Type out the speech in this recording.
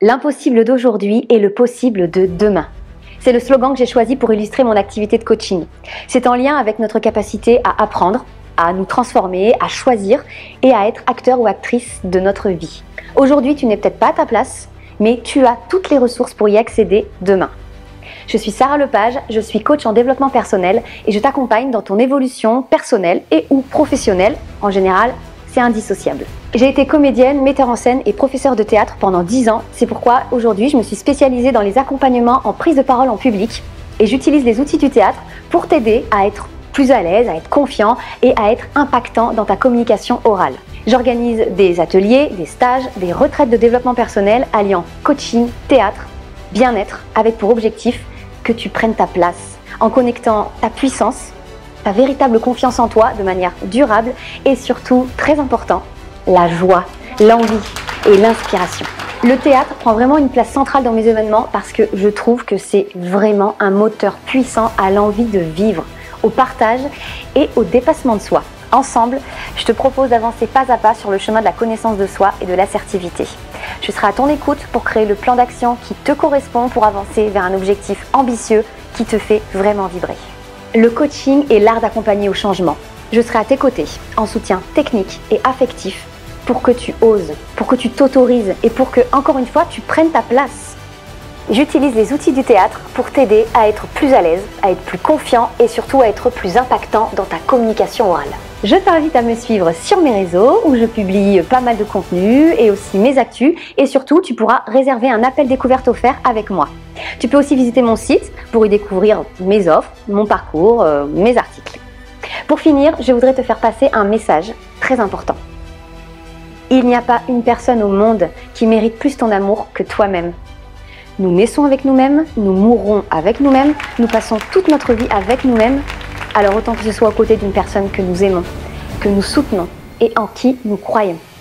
L'impossible d'aujourd'hui est le possible de demain. C'est le slogan que j'ai choisi pour illustrer mon activité de coaching. C'est en lien avec notre capacité à apprendre, à nous transformer, à choisir et à être acteur ou actrice de notre vie. Aujourd'hui, tu n'es peut-être pas à ta place, mais tu as toutes les ressources pour y accéder demain. Je suis Sarah Lepage, je suis coach en développement personnel et je t'accompagne dans ton évolution personnelle et ou professionnelle. En général, c'est indissociable. J'ai été comédienne, metteur en scène et professeure de théâtre pendant 10 ans. C'est pourquoi aujourd'hui, je me suis spécialisée dans les accompagnements en prise de parole en public et j'utilise les outils du théâtre pour t'aider à être plus à l'aise, à être confiant et à être impactant dans ta communication orale. J'organise des ateliers, des stages, des retraites de développement personnel alliant coaching, théâtre, bien-être avec pour objectif que tu prennes ta place en connectant ta puissance, ta véritable confiance en toi de manière durable et surtout, très important, la joie, l'envie et l'inspiration. Le théâtre prend vraiment une place centrale dans mes événements parce que je trouve que c'est vraiment un moteur puissant à l'envie de vivre, au partage et au dépassement de soi. Ensemble, je te propose d'avancer pas à pas sur le chemin de la connaissance de soi et de l'assertivité. Je serai à ton écoute pour créer le plan d'action qui te correspond pour avancer vers un objectif ambitieux qui te fait vraiment vibrer. Le coaching est l'art d'accompagner au changement. Je serai à tes côtés, en soutien technique et affectif, pour que tu oses, pour que tu t'autorises et pour que, encore une fois, tu prennes ta place. J'utilise les outils du théâtre pour t'aider à être plus à l'aise, à être plus confiant et surtout à être plus impactant dans ta communication orale. Je t'invite à me suivre sur mes réseaux où je publie pas mal de contenu et aussi mes actus et surtout tu pourras réserver un appel découverte offert avec moi. Tu peux aussi visiter mon site pour y découvrir mes offres, mon parcours, mes articles. Pour finir, je voudrais te faire passer un message très important. Il n'y a pas une personne au monde qui mérite plus ton amour que toi-même. Nous naissons avec nous-mêmes, nous mourrons avec nous-mêmes, nous passons toute notre vie avec nous-mêmes. Alors autant que ce soit aux côtés d'une personne que nous aimons, que nous soutenons et en qui nous croyons.